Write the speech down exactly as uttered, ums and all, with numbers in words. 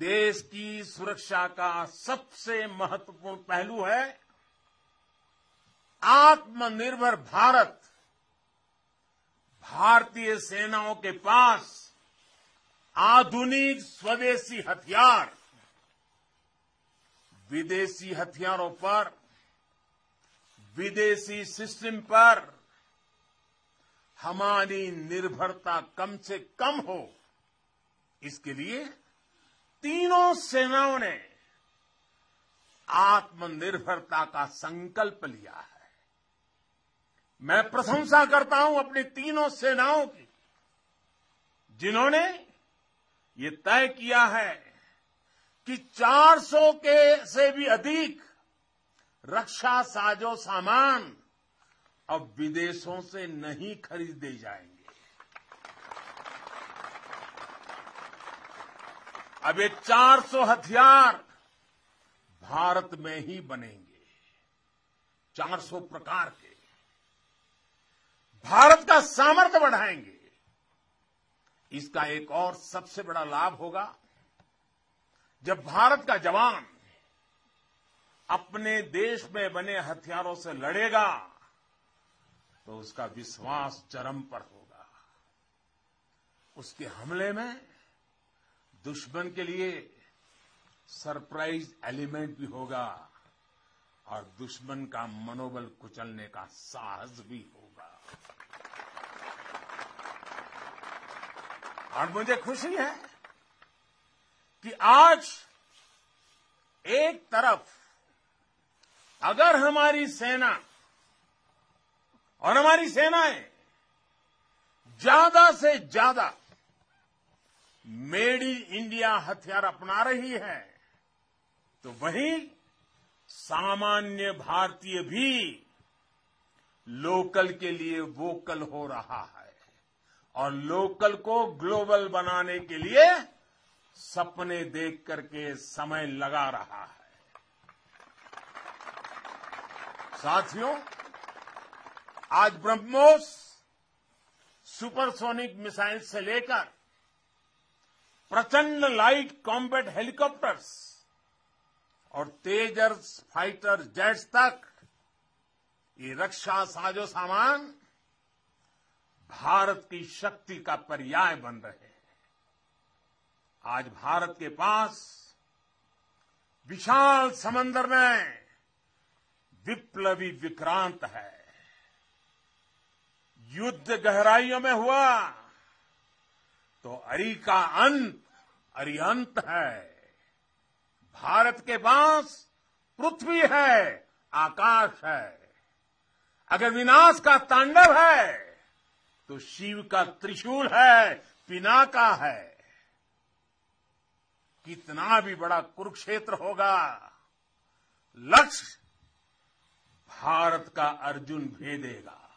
देश की सुरक्षा का सबसे महत्वपूर्ण पहलू है आत्मनिर्भर भारत। भारतीय सेनाओं के पास आधुनिक स्वदेशी हथियार, विदेशी हथियारों पर, विदेशी सिस्टम पर हमारी निर्भरता कम से कम हो, इसके लिए तीनों सेनाओं ने आत्मनिर्भरता का संकल्प लिया है। मैं प्रशंसा करता हूं अपनी तीनों सेनाओं की, जिन्होंने ये तय किया है कि चार सौ के से भी अधिक रक्षा साजो सामान अब विदेशों से नहीं खरीदे जाएंगे। अब ये चार सौ हथियार भारत में ही बनेंगे, चार सौ प्रकार के। भारत का सामर्थ्य बढ़ाएंगे। इसका एक और सबसे बड़ा लाभ होगा, जब भारत का जवान अपने देश में बने हथियारों से लड़ेगा तो उसका विश्वास चरम पर होगा। उसके हमले में दुश्मन के लिए सरप्राइज एलिमेंट भी होगा और दुश्मन का मनोबल कुचलने का साहस भी होगा। और मुझे खुशी है कि आज एक तरफ अगर हमारी सेना और हमारी सेनाएं ज्यादा से ज्यादा मेड इन इंडिया हथियार अपना रही है, तो वहीं सामान्य भारतीय भी लोकल के लिए वोकल हो रहा है और लोकल को ग्लोबल बनाने के लिए सपने देख करके समय लगा रहा है। साथियों, आज ब्रह्मोस सुपरसोनिक मिसाइल से लेकर प्रचंड लाइट कॉम्बैट हेलीकॉप्टर्स और तेजस फाइटर जेट्स तक ये रक्षा साजो सामान भारत की शक्ति का पर्याय बन रहे हैं। आज भारत के पास विशाल समंदर में विप्लवी विक्रांत है। युद्ध गहराइयों में हुआ तो अरी का अंत अरिहंत है। भारत के पास पृथ्वी है, आकाश है। अगर विनाश का तांडव है तो शिव का त्रिशूल है, पिनाका है। कितना भी बड़ा कुरुक्षेत्र होगा, लक्ष्य भारत का अर्जुन भेदेगा।